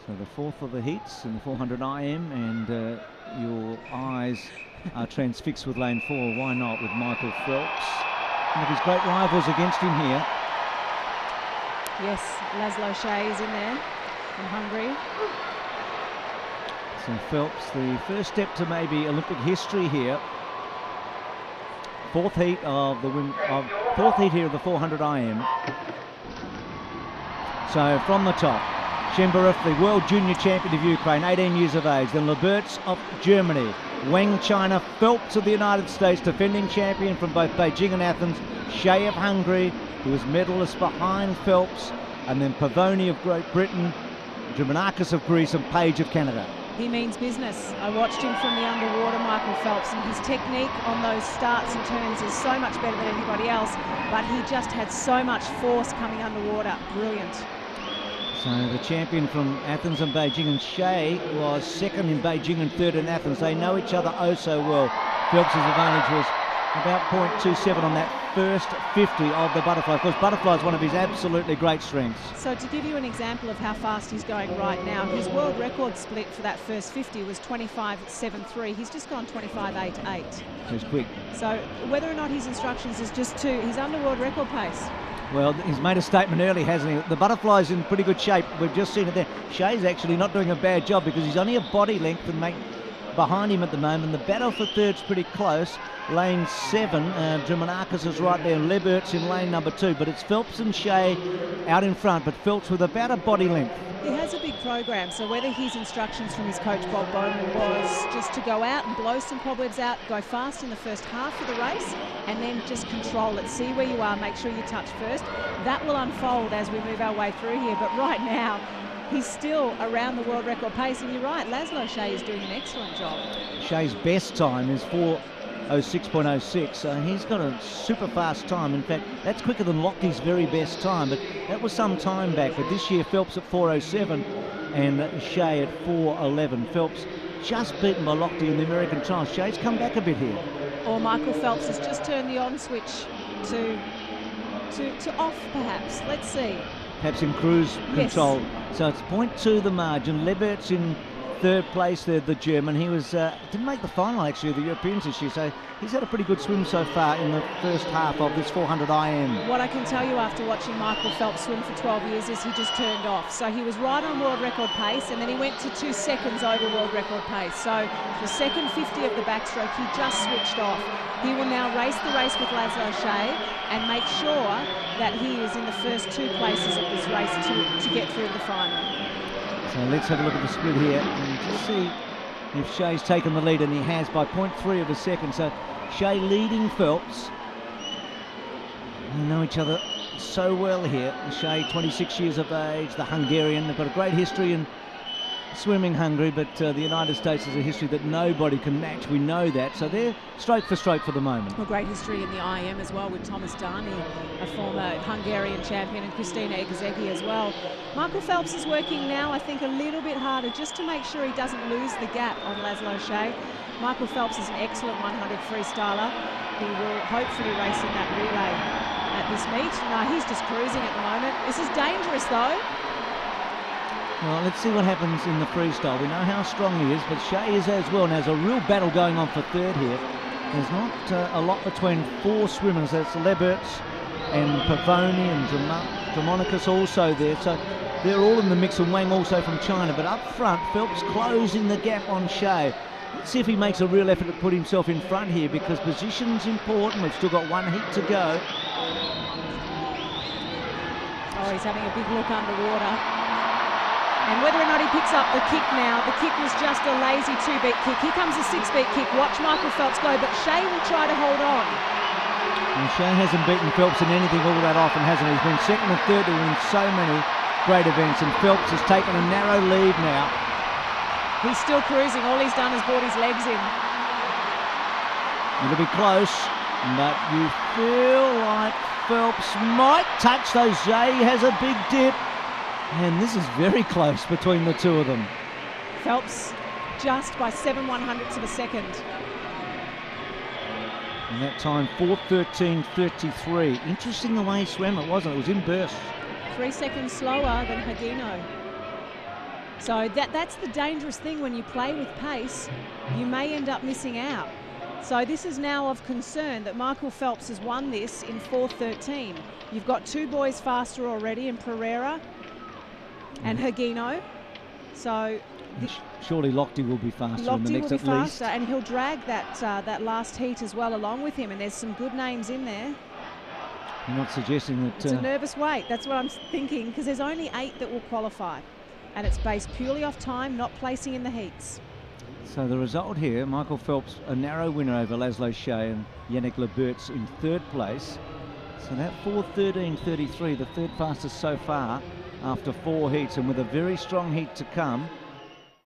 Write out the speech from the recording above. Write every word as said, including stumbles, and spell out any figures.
So the fourth of the heats in the four hundred I M, and uh, your eyes are transfixed with lane four. Why not with Michael Phelps? One of his great rivals against him here. Yes, Laszlo Shea is in there from Hungary. So Phelps, the first step to maybe Olympic history here. Fourth heat of the win of fourth heat here of the four hundred I M. So from the top, Shembarev, the world junior champion of Ukraine, eighteen years of age. Then Leberts of Germany, Wang China, Phelps of the United States, defending champion from both Beijing and Athens, Shea of Hungary, who was medalist behind Phelps, and then Pavoni of Great Britain, Dramenakis of Greece, and Page of Canada. He means business. I watched him from the underwater, Michael Phelps, and his technique on those starts and turns is so much better than anybody else, but he just had so much force coming underwater. Brilliant. So the champion from Athens and Beijing, and Shea was second in Beijing and third in Athens. They know each other oh so well. Phelps' advantage was about point two seven on that first fifty of the butterfly. Of course, butterfly is one of his absolutely great strengths. So to give you an example of how fast he's going right now, his world record split for that first fifty was twenty-five seven three. He's just gone twenty-five eight eight. He's quick. So whether or not his instructions is just two, he's under world record pace. Well, he's made a statement early, hasn't he? The butterfly's in pretty good shape. We've just seen it there. Shea's actually not doing a bad job because he's only a body length and make behind him at the moment. The battle for third's pretty close. Lane seven, uh, Dramenakis is right there, and Leberts in lane number two. But it's Phelps and Shea out in front, but Phelps with about a body length. He has a big program, so whether his instructions from his coach Bob Bowman was just to go out and blow some cobwebs out, go fast in the first half of the race, and then just control it, see where you are, make sure you touch first. That will unfold as we move our way through here, but right now, he's still around the world record pace, and you're right, Laszlo Shea is doing an excellent job. Shea's best time is four oh six point oh six, so he's got a super fast time. In fact, that's quicker than Lochtey's very best time, but that was some time back. But this year, Phelps at four oh seven and Shea at four eleven. Phelps just beaten by Lochtey in the American trials. Shea's come back a bit here. Or Michael Phelps has just turned the on switch to, to, to off, perhaps. Let's see. Perhaps in cruise control. Yes. So it's point two the margin. Leberts in third place there, the German. He was uh, didn't make the final actually of the Europeans this year, so he's had a pretty good swim so far in the first half of this four hundred I M. What I can tell you after watching Michael Phelps swim for twelve years is he just turned off. So he was right on world record pace, and then he went to two seconds over world record pace. So the second fifty of the backstroke, he just switched off. He will now race the race with Laszlo Shea and make sure that he is in the first two places of this race to, to get through the final. So let's have a look at the split here and just see if Shea's taken the lead, and he has by point three of a second. So Shea leading Phelps. They know each other so well here. Shea, twenty-six years of age, the Hungarian. They've got a great history in swimming Hungary, but uh, the United States has a history that nobody can match. We know that. So they're stroke for stroke for the moment. Well, great history in the I M as well with Thomas Dani, a former Hungarian champion, and Christina Egazeki as well. Michael Phelps is working now, I think, a little bit harder just to make sure he doesn't lose the gap on Laszlo Shea. Michael Phelps is an excellent one hundred freestyler. He will hopefully race in that relay at this meet. No, he's just cruising at the moment. This is dangerous though. Well, let's see what happens in the freestyle. We know how strong he is, but Shea is as well. And there's a real battle going on for third here. There's not uh, a lot between four swimmers. That's Leberts and Pavoni and Dramenakis also there. So they're all in the mix, and Wang also from China. But up front, Phelps closing the gap on Shea. Let's see if he makes a real effort to put himself in front here, because position's important. We've still got one heat to go. Oh, he's having a big look underwater. And whether or not he picks up the kick now, the kick was just a lazy two-beat kick. Here comes a six-beat kick. Watch Michael Phelps go, but Shea will try to hold on. And Shea hasn't beaten Phelps in anything all that often, hasn't he? He's been second and third in so many great events, and Phelps has taken a narrow lead now. He's still cruising. All he's done is brought his legs in. It'll be close, but you feel like Phelps might touch those. Shea has a big dip. And this is very close between the two of them. Phelps just by seven one hundredths of a second. And that time, four thirteen thirty-three. Interesting the way he swam it, wasn't it? It was in bursts. Three seconds slower than Hagino. So that, that's the dangerous thing when you play with pace. You may end up missing out. So this is now of concern that Michael Phelps has won this in four thirteen. You've got two boys faster already in Pereira and Hagino. So surely Lochte will be faster Lochte in the next will be at faster, least. and he'll drag that uh, that last heat as well along with him. And there's some good names in there. You're not suggesting that... It's uh, a nervous wait. That's what I'm thinking, because there's only eight that will qualify. And it's based purely off time, not placing in the heats. So the result here, Michael Phelps, a narrow winner over Laszlo Shea and Yannick Leberts in third place. So that four thirteen thirty-three, the third fastest so far after four heats, and with a very strong heat to come.